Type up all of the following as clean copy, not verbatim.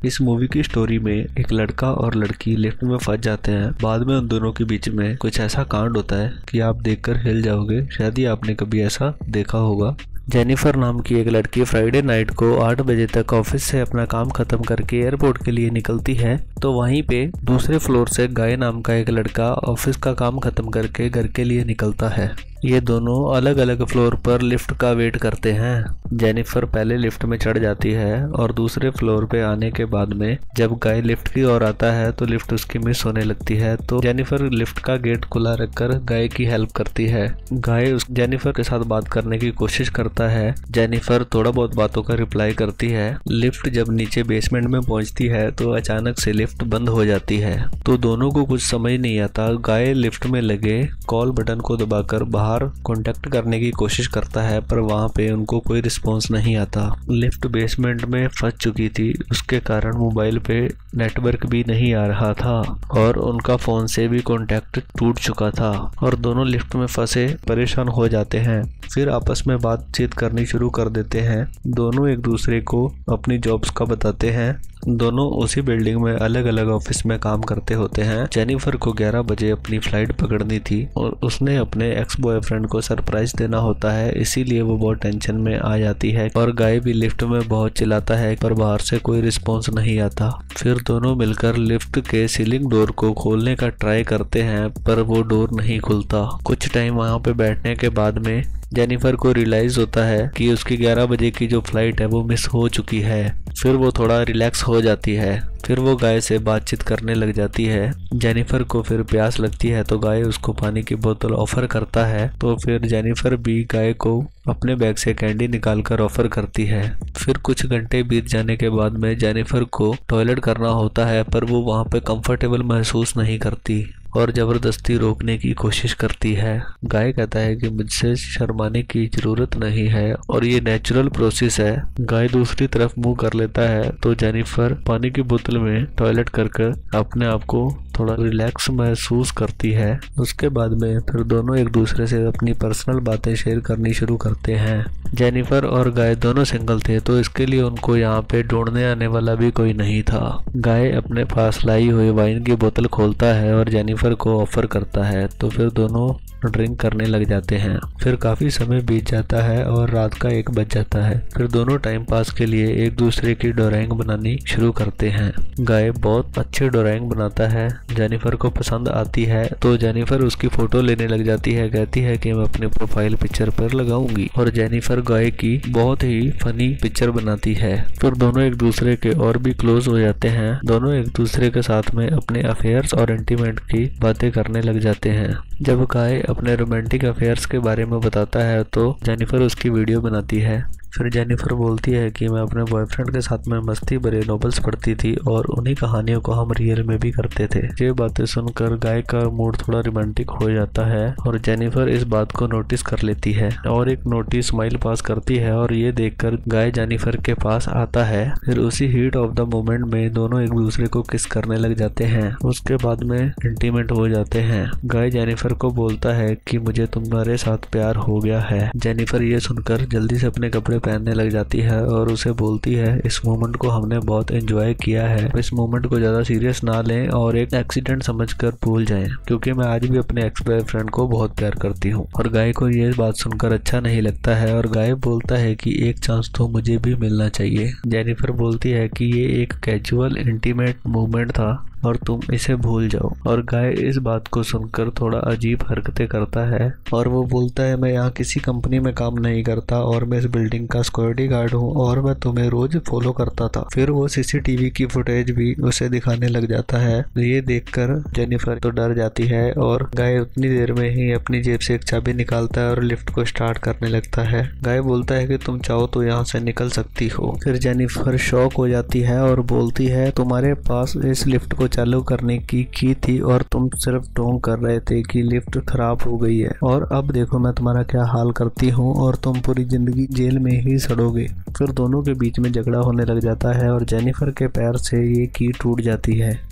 इस मूवी की स्टोरी में एक लड़का और लड़की लिफ्ट में फंस जाते हैं। बाद में उन दोनों के बीच में कुछ ऐसा कांड होता है कि आप देखकर हिल जाओगे। शायद ही आपने कभी ऐसा देखा होगा। जेनिफर नाम की एक लड़की फ्राइडे नाइट को 8 बजे तक ऑफिस से अपना काम खत्म करके एयरपोर्ट के लिए निकलती है। तो वहीं पे दूसरे फ्लोर से गाय नाम का एक लड़का ऑफिस का काम खत्म करके घर के लिए निकलता है। ये दोनों अलग अलग फ्लोर पर लिफ्ट का वेट करते हैं। जेनिफर पहले लिफ्ट में चढ़ जाती है और दूसरे फ्लोर पे आने के बाद में जब गाय लिफ्ट की ओर आता है तो लिफ्ट उसकी मिस होने लगती है। तो जेनिफर लिफ्ट का गेट खुला रखकर गाय की हेल्प करती है। गाय जेनिफर के साथ बात करने की कोशिश करता है। जेनिफर थोड़ा बहुत बातों का रिप्लाई करती है। लिफ्ट जब नीचे बेसमेंट में पहुंचती है तो अचानक से लिफ्ट बंद हो जाती है। तो दोनों को कुछ समझ नहीं आता। गाय लिफ्ट में लगे कॉल बटन को दबाकर बाहर कांटेक्ट करने की कोशिश करता है, पर वहां पे उनको कोई रिस्पॉन्स नहीं आता। लिफ्ट बेसमेंट में फंस चुकी थी, उसके कारण मोबाइल पे नेटवर्क भी नहीं आ रहा था और उनका फोन से भी कांटेक्ट टूट चुका था और दोनों लिफ्ट में फंसे परेशान हो जाते हैं। फिर आपस में बातचीत करनी शुरू कर देते हैं। दोनों एक दूसरे को अपनी जॉब्स का बताते हैं। दोनों उसी बिल्डिंग में अलग अलग ऑफिस में काम करते होते हैं। जेनिफर को 11 बजे अपनी फ्लाइट पकड़नी थी और उसने अपने एक्स बॉयफ्रेंड को सरप्राइज देना होता है, इसीलिए वो बहुत टेंशन में आ जाती है और गाय भी लिफ्ट में बहुत चिल्लाता है पर बाहर से कोई रिस्पॉन्स नहीं आता। फिर दोनों मिलकर लिफ्ट के सीलिंग डोर को खोलने का ट्राई करते हैं पर वो डोर नहीं खुलता। कुछ टाइम वहाँ पे बैठने के बाद में जेनिफर को रियलाइज होता है कि उसकी 11 बजे की जो फ्लाइट है वो मिस हो चुकी है। फिर वो थोड़ा रिलैक्स हो जाती है। फिर वो गाय से बातचीत करने लग जाती है। जेनिफर को फिर प्यास लगती है तो गाय उसको पानी की बोतल ऑफर करता है। तो फिर जेनिफर भी गाय को अपने बैग से कैंडी निकालकर ऑफर करती है। फिर कुछ घंटे बीत जाने के बाद में जेनिफर को टॉयलेट करना होता है पर वो वहाँ पे कंफर्टेबल महसूस नहीं करती और जबरदस्ती रोकने की कोशिश करती है। गाय कहता है कि मुझसे शर्माने की जरूरत नहीं है और ये नेचुरल प्रोसेस है। गाय दूसरी तरफ मुंह कर लेता है तो जेनिफर पानी की बोतल में टॉयलेट कर अपने आप को थोड़ा रिलैक्स महसूस करती है। उसके बाद में फिर दोनों एक दूसरे से अपनी पर्सनल बातें शेयर करनी शुरू करते हैं। जेनिफर और गाय दोनों सिंगल थे तो इसके लिए उनको यहाँ पे ढूंढने आने वाला भी कोई नहीं था। गाय अपने पास लाई हुई वाइन की बोतल खोलता है और जेनिफर को ऑफर करता है तो फिर दोनों ड्रिंक करने लग जाते हैं। फिर काफी समय बीत जाता है और रात का 1 बज जाता है। फिर दोनों टाइम पास के लिए एक दूसरे की ड्राइंग बनानी शुरू करते हैं। गाय बहुत अच्छी ड्राइंग बनाता है, जेनिफर को पसंद आती है तो जेनिफर उसकी फोटो लेने लग जाती है। कहती है कि मैं अपने प्रोफाइल पिक्चर पर लगाऊंगी और जेनिफर गाय की बहुत ही फनी पिक्चर बनाती है। फिर दोनों एक दूसरे के और भी क्लोज हो जाते हैं। दोनों एक दूसरे के साथ में अपने अफेयर्स और इंटीमेट की बातें करने लग जाते हैं। जब गाय अपने रोमांटिक अफेयर्स के बारे में बताता है तो जेनिफर उसकी वीडियो बनाती है। फिर जेनिफर बोलती है कि मैं अपने बॉयफ्रेंड के साथ में मस्ती भरे नॉवेल्स पढ़ती थी और उन्हीं कहानियों को हम रियल में भी करते थे। ये बातें सुनकर गाय का मूड थोड़ा रोमांटिक हो जाता है और जेनिफर इस बात को नोटिस कर लेती है और एक नोटिस स्माइल पास करती है और ये देखकर गाय जेनिफर के पास आता है। फिर उसी हीट ऑफ द मोमेंट में दोनों एक दूसरे को किस करने लग जाते हैं। उसके बाद में इंटीमेट हो जाते हैं। गाय जेनिफर को बोलता है कि मुझे तुम्हारे साथ प्यार हो गया है। जेनिफर ये सुनकर जल्दी से अपने कपड़े पहनने लग जाती है और उसे बोलती है इस मोमेंट को हमने बहुत एंजॉय किया है, इस मोमेंट को ज्यादा सीरियस ना लें और एक एक्सीडेंट समझकर भूल जाएं, क्योंकि मैं आज भी अपने एक्स बॉयफ्रेंड को बहुत प्यार करती हूँ। और गाय को ये बात सुनकर अच्छा नहीं लगता है और गाय बोलता है कि एक चांस तो मुझे भी मिलना चाहिए। जेनिफर बोलती है कि ये एक कैजुअल इंटीमेट मूवमेंट था और तुम इसे भूल जाओ। और गाय इस बात को सुनकर थोड़ा अजीब हरकतें करता है और वो बोलता है मैं यहाँ किसी कंपनी में काम नहीं करता और मैं इस बिल्डिंग का सिक्योरिटी गार्ड हूँ और मैं तुम्हें रोज फॉलो करता था। फिर वो सीसीटीवी की फुटेज भी उसे दिखाने लग जाता है। ये देखकर जेनिफर तो डर जाती है और गाय उतनी देर में ही अपनी जेब से एक चाबी निकालता है और लिफ्ट को स्टार्ट करने लगता है। गाय बोलता है कि तुम चाहो तो यहाँ से निकल सकती हो। फिर जेनिफर शॉक हो जाती है और बोलती है तुम्हारे पास इस लिफ्ट को चालू करने की थी और तुम सिर्फ टोंग कर रहे थे कि लिफ्ट खराब हो गई है और अब देखो मैं तुम्हारा क्या हाल करती हूँ और तुम पूरी जिंदगी जेल में ही सड़ोगे। फिर दोनों के बीच में झगड़ा होने लग जाता है और जेनिफर के पैर से ये की टूट जाती है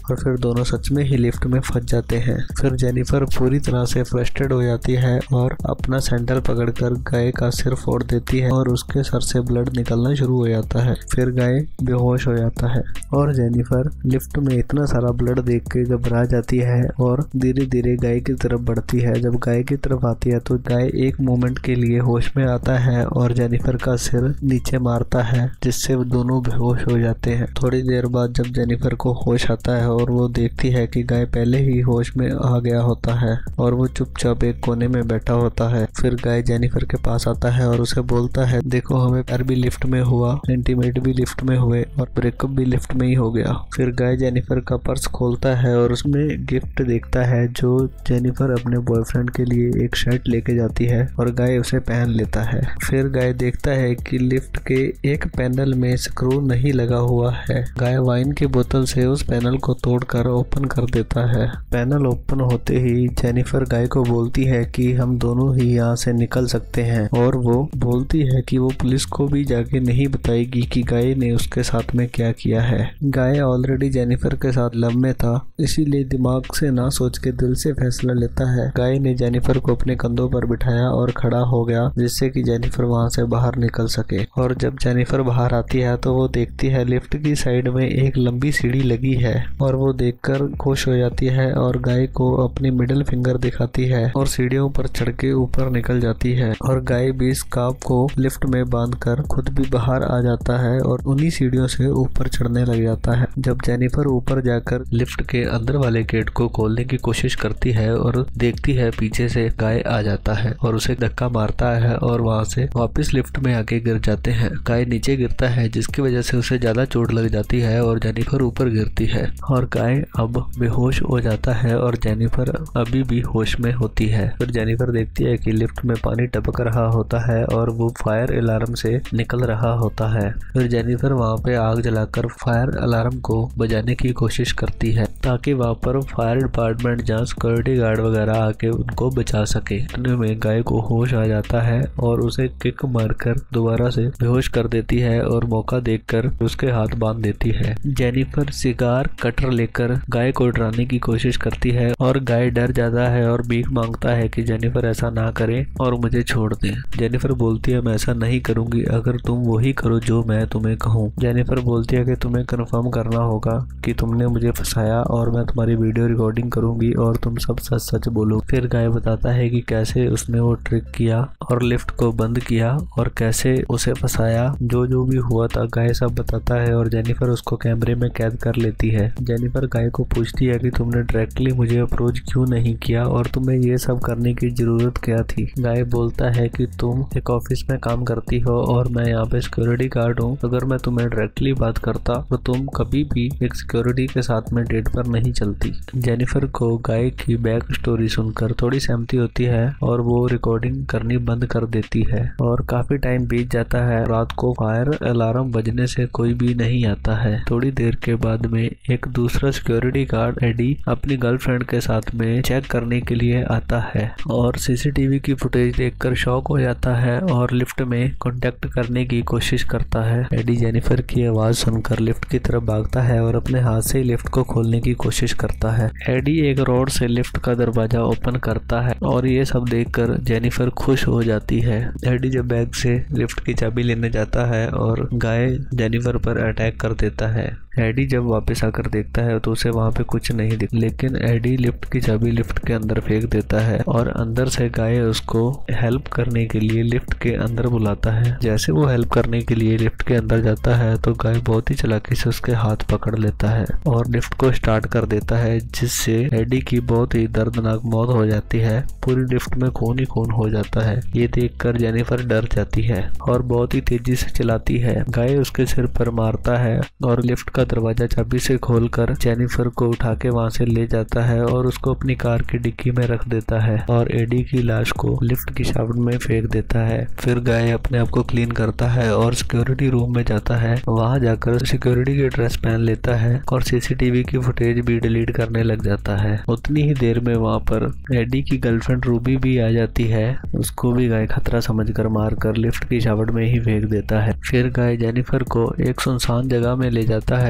और फिर दोनों सच में ही लिफ्ट में फंस जाते हैं। फिर जेनिफर पूरी तरह से फ्रस्ट्रेट हो जाती है और अपना सैंडल पकड़कर गाय का सिर फोड़ देती है और उसके सर से ब्लड निकलना शुरू हो जाता है। फिर गाय बेहोश हो जाता है और जेनिफर लिफ्ट में इतना सारा ब्लड देख के घबरा जाती है और धीरे धीरे गाय की तरफ बढ़ती है। जब गाय की तरफ आती है तो गाय एक मोमेंट के लिए होश में आता है और जेनिफर का सिर नीचे मारता है, जिससे दोनों बेहोश हो जाते हैं। थोड़ी देर बाद जब जेनिफर को होश आता है और वो देखती है कि गाय पहले ही होश में आ गया होता है और वो चुपचाप एक कोने में बैठा होता है। फिर गाय जेनिफर के पास आता है और उसे बोलता है, देखो हमें प्यार भी लिफ्ट में हुआ, इंटीमेट भी लिफ्ट में हुए और ब्रेकअप भी लिफ्ट में ही हो गया। फिर गाय जेनिफर का पर्स खोलता है और उसमें गिफ्ट देखता है जो जेनिफर अपने बॉयफ्रेंड के लिए एक शर्ट लेके जाती है और गाय उसे पहन लेता है। फिर गाय देखता है कि लिफ्ट के एक पैनल में स्क्रू नहीं लगा हुआ है। गाय वाइन की बोतल से उस पैनल को तोड़कर ओपन कर देता है। पैनल ओपन होते ही जेनिफर गाय को बोलती है कि हम दोनों ही यहाँ से निकल सकते हैं और वो बोलती है कि वो पुलिस को भी जाके नहीं बताएगी कि गाय ने उसके साथ में क्या किया है। गाय ऑलरेडी जेनिफर के साथ लव में था, इसीलिए दिमाग से ना सोच के दिल से फैसला लेता है। गाय ने जेनिफर को अपने कंधों पर बिठाया और खड़ा हो गया, जिससे कि जेनिफर वहां से बाहर निकल सके। और जब जेनिफर बाहर आती है तो वो देखती है लिफ्ट की साइड में एक लंबी सीढ़ी लगी है और वो देखकर खुश हो जाती है और गाय को अपनी मिडिल फिंगर दिखाती है और सीढ़ियों पर चढ़ के ऊपर निकल जाती है। और गाय भी स्कार्फ को लिफ्ट में बांधकर खुद भी बाहर आ जाता है और उन्हीं सीढ़ियों से ऊपर चढ़ने लग जाता है। जब जेनिफर ऊपर जाकर लिफ्ट के अंदर वाले गेट को खोलने की कोशिश करती है और देखती है पीछे से गाय आ जाता है और उसे धक्का मारता है और वहां से वापस लिफ्ट में आके गिर जाते हैं। गाय नीचे गिरता है जिसकी वजह से उसे ज्यादा चोट लग जाती है और जेनिफर ऊपर गिरती है और गाय अब बेहोश हो जाता है और जेनिफर अभी भी होश में होती है। फिर जेनिफर देखती है कि लिफ्ट में पानी टपक रहा होता है और वो फायर अलार्म से निकल रहा होता है। फिर जेनिफर वहां पे आग जलाकर फायर अलार्म को बजाने की कोशिश करती है ताकि वहां पर फायर डिपार्टमेंट या सिक्योरिटी गार्ड वगैरह आके उनको बचा सके। इतने में गाय को होश आ जाता है और उसे किक मारकर दोबारा से बेहोश कर देती है और मौका देखकर उसके हाथ बांध देती है। जेनिफर सिगार कटर लेकर गाय को डराने की कोशिश करती है और गाय डर जाता है और भीख मांगता है कि जेनिफर ऐसा ना करे और मुझे छोड़ दे। जेनिफर बोलती है, मैं ऐसा नहीं करूंगी अगर तुम वही करो जो मैं तुम्हें कहूँ। जेनिफर बोलती है कि तुम्हें कंफर्म करना होगा कि तुमने मुझे फंसाया और मैं तुम्हारी वीडियो रिकॉर्डिंग करूंगी और तुम सब सच सच बोलो। फिर गाय बताता है कि कैसे उसने वो ट्रिक किया और लिफ्ट को बंद किया और कैसे उसे फंसाया, जो भी हुआ था गाय सब बताता है और जेनिफर उसको कैमरे में कैद कर लेती है। जेनिफर गाय को पूछती है कि तुमने डायरेक्टली मुझे अप्रोच क्यों नहीं किया और तुम्हें ये सब करने की जरूरत क्या थी। गाय बोलता है कि तुम एक ऑफिस में काम करती हो और मैं यहाँ पे सिक्योरिटी गार्ड हूँ, अगर मैं तुम्हें डायरेक्टली बात करता तो तुम कभी भी एक सिक्योरिटी के साथ में डेट पर नहीं चलती। जेनिफर को गाय की बैक स्टोरी सुनकर थोड़ी सहमति होती है और वो रिकॉर्डिंग करनी बंद कर देती है और काफी टाइम बीत जाता है। रात को फायर अलार्म बजने से कोई भी नहीं आता है। थोड़ी देर के बाद में एक दूसरा सिक्योरिटी गार्ड एडी अपनी गर्लफ्रेंड के साथ में चेक करने के लिए आता है और सीसीटीवी की फुटेज देखकर शॉक हो जाता है और लिफ्ट में कांटेक्ट करने की कोशिश करता है। एडी जेनिफर की आवाज सुनकर लिफ्ट की तरफ भागता है और अपने हाथ से लिफ्ट को खोलने की कोशिश करता है। एडी एक रोड से लिफ्ट का दरवाजा ओपन करता है और ये सब देखकर जेनिफर खुश हो जाती है। एडी जब बैग से लिफ्ट की चाबी लेने जाता है और गाय जेनिफर पर अटैक कर देता है। एडी जब वापस आकर देखता है तो उसे वहां पे कुछ नहीं दिख, लेकिन एडी लिफ्ट की चाबी लिफ्ट के अंदर फेंक देता है और अंदर से गाय उसको हेल्प करने के लिए लिफ्ट के अंदर बुलाता है। जैसे वो हेल्प करने के लिए लिफ्ट के अंदर जाता है तो गाय बहुत ही चालाकी से उसके हाथ पकड़ लेता है और लिफ्ट को स्टार्ट कर देता है, जिससे एडी की बहुत ही दर्दनाक मौत हो जाती है। पूरी लिफ्ट में खून ही खून हो जाता है। ये देखकर जेनिफर डर जाती है और बहुत ही तेजी से चलाती है। गाय उसके सिर पर मारता है और लिफ्ट का दरवाजा चाबी से खोलकर जेनिफर को उठा के वहां से ले जाता है और उसको अपनी कार की डिक्की में रख देता है और एडी की लाश को लिफ्ट की शाफ्ट में फेंक देता है। फिर गाय अपने आप को क्लीन करता है और सिक्योरिटी रूम में जाता है। वहां जाकर सिक्योरिटी की ड्रेस पहन लेता है और सीसीटीवी की फुटेज भी डिलीट करने लग जाता है। उतनी ही देर में वहां पर एडी की गर्लफ्रेंड रूबी भी आ जाती है। उसको भी गाय खतरा समझकर मारकर लिफ्ट की शाफ्ट में ही फेंक देता है। फिर गाय जेनिफर को एक सुनसान जगह में ले जाता है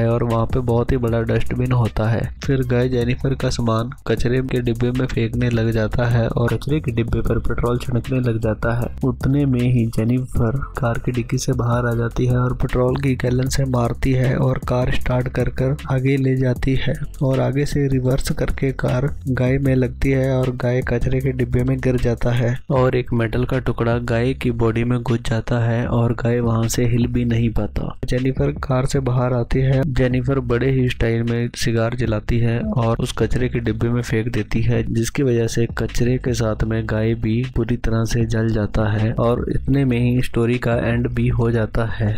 है और वहाँ पे बहुत ही बड़ा डस्टबिन होता है। फिर गाय जेनिफर का सामान कचरे के डिब्बे में फेंकने लग जाता है और कचरे के डिब्बे पर पेट्रोल छिड़कने लग जाता है। उतने में ही जेनिफर कार की डिक्की से बाहर आ जाती है और पेट्रोल की गैलन से मारती है और कार स्टार्ट कर आगे ले जाती है और आगे से रिवर्स करके कार गाय में लगती है और गाय कचरे के डिब्बे में गिर जाता है और एक मेटल का टुकड़ा गाय की बॉडी में घुस जाता है और गाय वहां से हिल भी नहीं पाता। जेनिफर कार से बाहर आती है। जेनिफर बड़े ही स्टाइल में सिगार जलाती है और उस कचरे के डिब्बे में फेंक देती है, जिसकी वजह से कचरे के साथ में गाय भी पूरी तरह से जल जाता है और इतने में ही स्टोरी का एंड भी हो जाता है।